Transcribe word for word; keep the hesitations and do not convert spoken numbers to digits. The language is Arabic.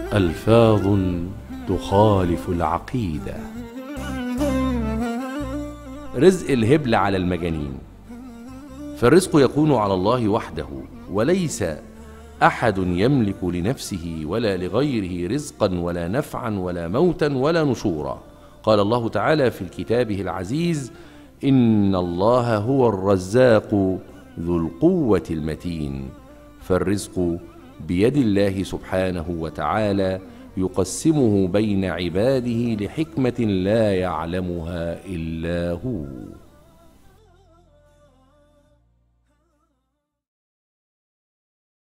ألفاظ تخالف العقيدة. رزق الهبل على المجانين. فالرزق يكون على الله وحده، وليس أحد يملك لنفسه ولا لغيره رزقا ولا نفعا ولا موتا ولا نشورا. قال الله تعالى في كتابه العزيز: إن الله هو الرزاق ذو القوة المتين. فالرزق بيد الله سبحانه وتعالى، يقسمه بين عباده لحكمة لا يعلمها إلا هو.